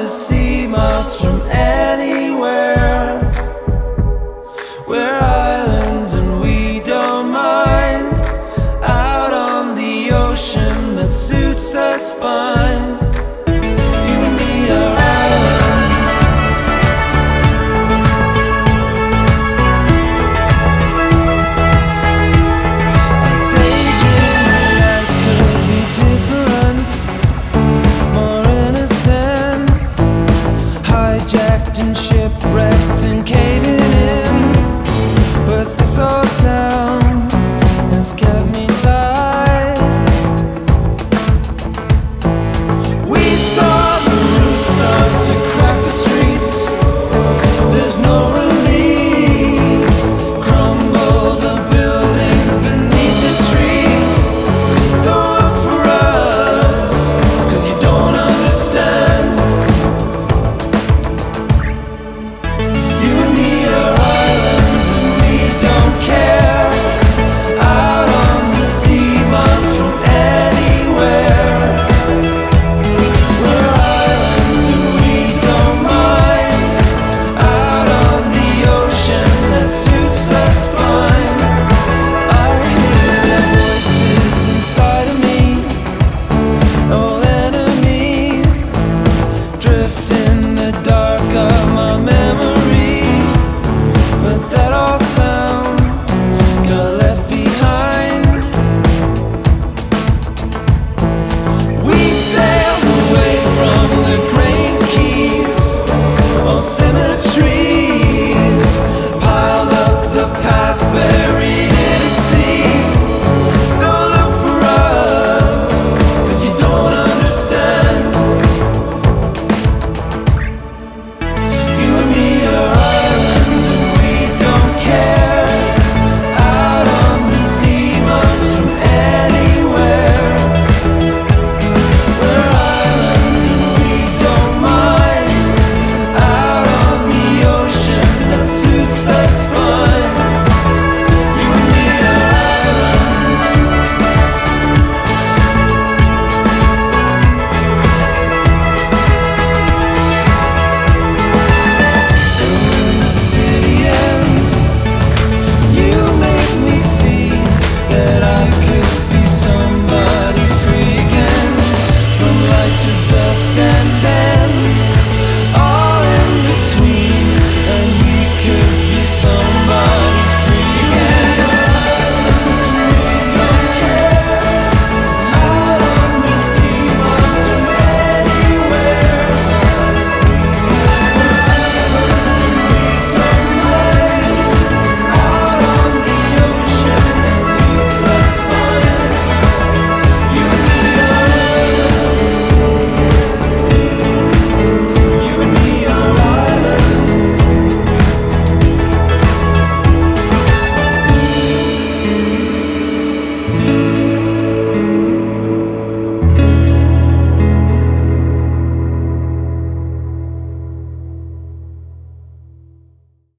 to see miles from anywhere. We're islands and we don't mind. Out on the ocean that suits us fine. You and me are islands. I daydream that life could be different, more innocent, hijacked and shipwrecked and caving in. But this old town has kept me tied. We saw the roof start to crack the streets. There's no release. Crumble the buildings beneath the trees. Don't look for us, 'cause you don't understand. You and me are islands and we don't care. Out on the sea, miles from anywhere. We're islands and we don't mind. Out on the ocean that suits us fine. I hear their voices inside of me, old enemies drifting